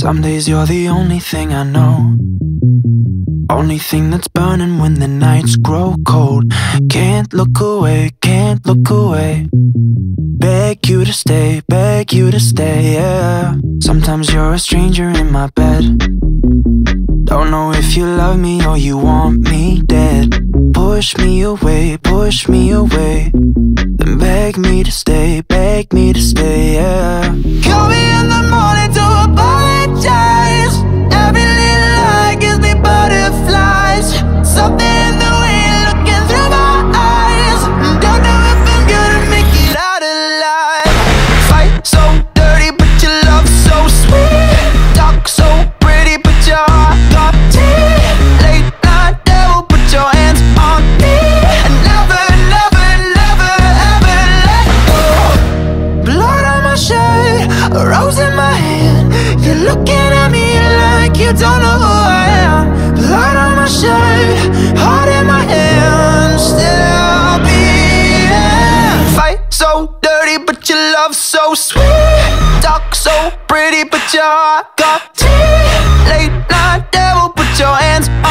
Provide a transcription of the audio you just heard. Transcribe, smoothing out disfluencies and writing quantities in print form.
Some days you're the only thing I know, only thing that's burning when the nights grow cold. Can't look away, can't look away. Beg you to stay, yeah. Sometimes you're a stranger in my bed. Don't know if you love me or you want me dead. Push me away, then beg me to stay, yeah. Call me in the morning to apologize. Every little lie gives me butterflies. Something in the way you're looking through my eyes. Don't know if I'm gonna make it out alive. Fight so dirty, but your love so sweet. Talk so pretty, but your heart got teeth. Late night devil, put your hands on me. And never, never, never, ever let go. Blood on my shirt, a rose in my hand. You're looking at me like you don't know who I am. Blood on my shirt, heart in my hand. Still I'll be here. Fight so dirty, but your love so sweet. Talk so pretty, but your heart got teeth. Late night devil, put your hands